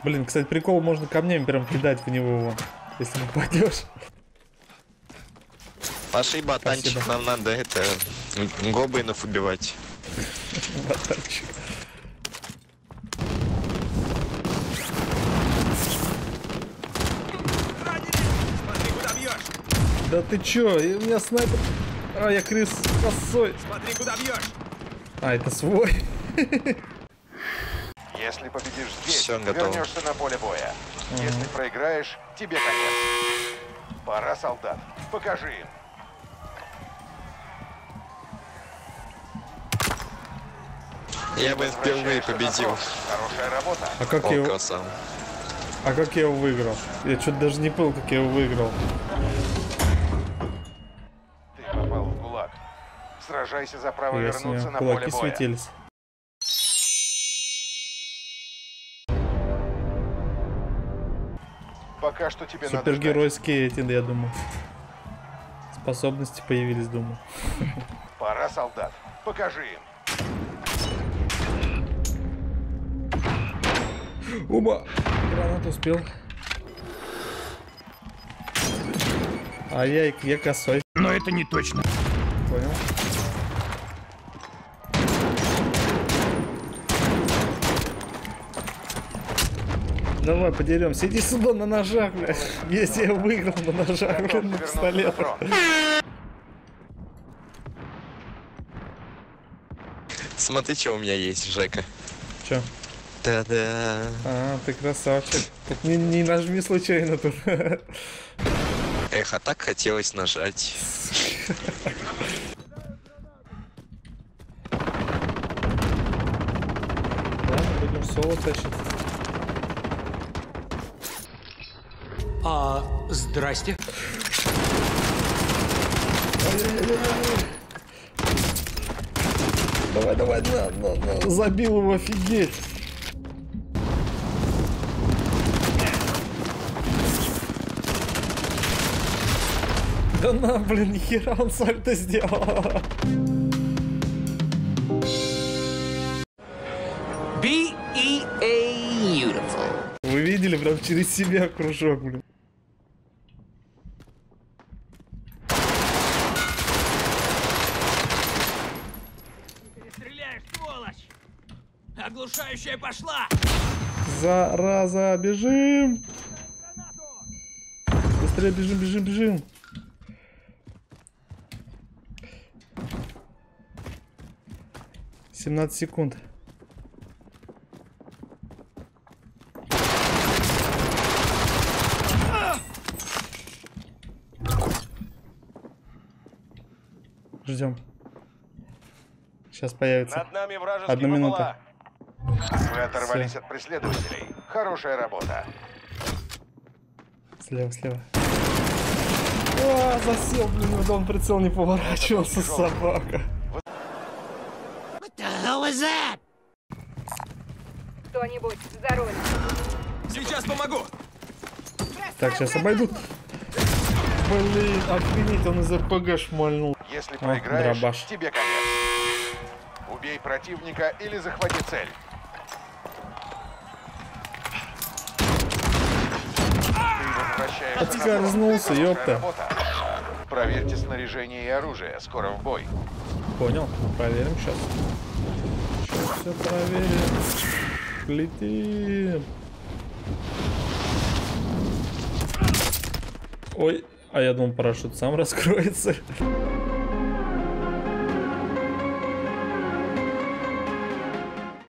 Блин, кстати, прикол, можно камнями прям кидать в него, если попадешь. Пошли, ботанчик, Спасибо. нам надо это гоблинов убивать. Ботанчик. Смотри, куда бьешь! Да ты чё? И у меня снайпер. А, я крыс косой. Смотри, куда бьешь! А, это свой. Если победишь здесь, Всё, готово. вернешься на поле боя. Если проиграешь, тебе конец. Пора, солдат. Покажи им. Я бы впервые Возвращаешься на победил. фронт. Хорошая работа. А как О, я его... красава. А как я его выиграл? Я что-то даже не понял, как я его выиграл. Ты попал в ГУЛАГ. Сражайся за право Ясно, вернуться на поле кулаки боя. светились. Пока что тебе надо ждать. Супергеройские эти, я думаю. Способности появились, думаю. Пора, солдат. Покажи им. Оба! Гранат успел. А я косой. Но это не точно. Понял. Давай подеремся. Иди сюда на ножах, блядь. Если я выиграл на ножах, блядь, на Готовься вернуться на пистолет. фронт. Смотри, что у меня есть, Жека. Чё? Да-да. А, ты красавчик. Так не нажми случайно тут. Эх, а так хотелось нажать. Ладно, будем соло тащить. Здрасте. Давай, на. Забил его, офигеть. Да на, блин, нихера он сальто сделал. Beautiful. Вы видели, прям через себя кружок, блин. Стреляешь, сволочь! Оглушающая пошла! Зараза, бежим! Быстрее бежим. 17 секунд. Ждем. Сейчас появится. Над нами вражеские 1 минута. БПЛА. Вы оторвались от преследователей. Хорошая работа. Слева. О, засел, блин, вот он прицел не поворачивался, собака. Кто-нибудь за руль. Сейчас помогу! Так, сейчас обойдут. Блин, охренеть, он из РПГ шмальнул. Если проиграешь, дробаш. тебе конец. Убей противника или захвати цель. Ты возвращаешься на фронт. Отскользнулся, Хорошая ёпта. работа. Проверьте снаряжение и оружие. Скоро в бой. Понял, проверим сейчас. Сейчас все проверим. Летим. Ой, а я думал, парашют сам раскроется.